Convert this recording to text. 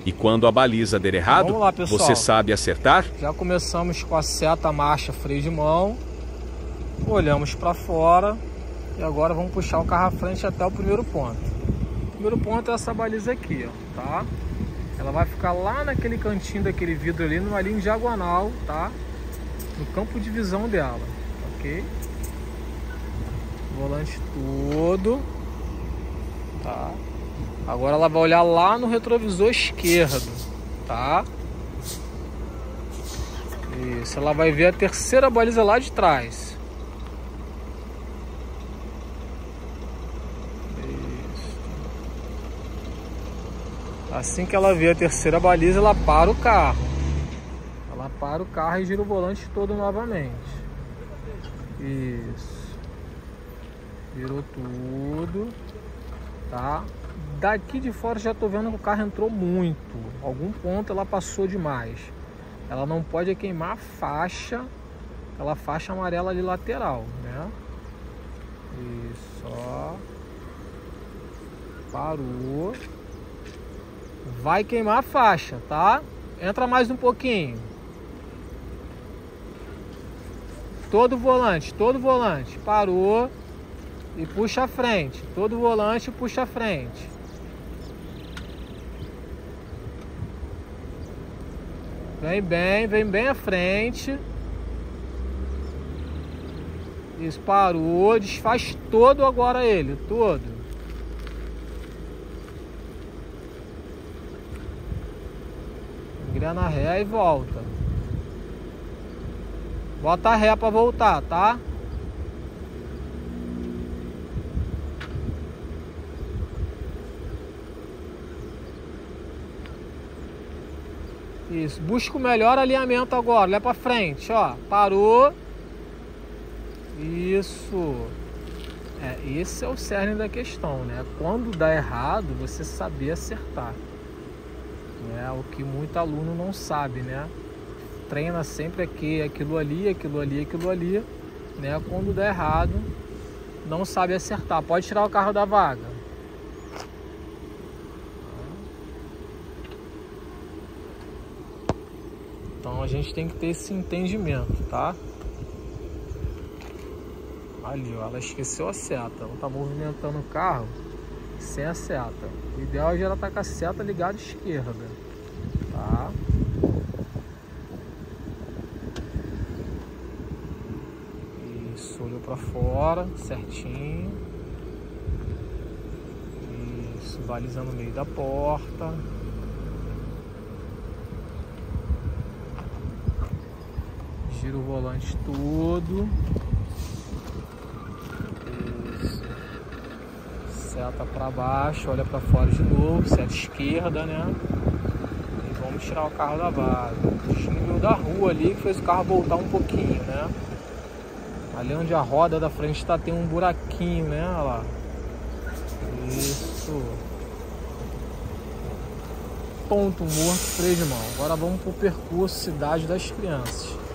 E quando a baliza der errado, Vamos lá, pessoal. você sabe acertar? Já começamos com a seta, marcha, freio de mão. Olhamos para fora. E agora vamos puxar o carro à frente até o primeiro ponto. O primeiro ponto é essa baliza aqui, ó, tá? Ela vai ficar lá naquele cantinho daquele vidro ali, numa linha diagonal, tá? No campo de visão dela, ok? Volante todo, tá? Agora ela vai olhar lá no retrovisor esquerdo, tá? Isso, ela vai ver a terceira baliza lá de trás. Assim que ela vê a terceira baliza, ela para o carro. Ela para o carro e gira o volante todo novamente. Isso. Virou tudo. Tá? Daqui de fora já tô vendo que o carro entrou muito. Algum ponto ela passou demais. Ela não pode queimar a faixa. Aquela faixa amarela ali lateral, né? Isso, ó. Parou. Vai queimar a faixa, tá? Entra mais um pouquinho. Todo volante. Parou e puxa a frente. Todo volante puxa a frente. Vem bem à frente. Isso, parou. Desfaz todo agora ele, todo. Engrena ré e volta. Bota a ré para voltar, tá? Isso, busca o melhor alinhamento agora. Olha para frente, ó. Parou. Isso. Esse é o cerne da questão, né? Quando dá errado, você saber acertar. É o que muito aluno não sabe, né? Treina sempre aquilo ali, né? Quando dá errado, não sabe acertar. Pode tirar o carro da vaga. Então a gente tem que ter esse entendimento, tá? Ali, ó, ela esqueceu a seta. Ela tá movimentando o carro sem a seta. O ideal é ela estar com a seta ligada à esquerda, tá? Isso, olhou para fora, certinho. Isso, baliza no meio da porta. Gira o volante todo. Seta para baixo, olha para fora de novo, seta esquerda, né? E vamos tirar o carro da vaga. Desnível da rua ali que fez o carro voltar um pouquinho, né? Ali onde a roda da frente está, tem um buraquinho, né? Olha lá. Isso. Ponto morto, freio de mão. Agora vamos pro percurso Cidade das Crianças.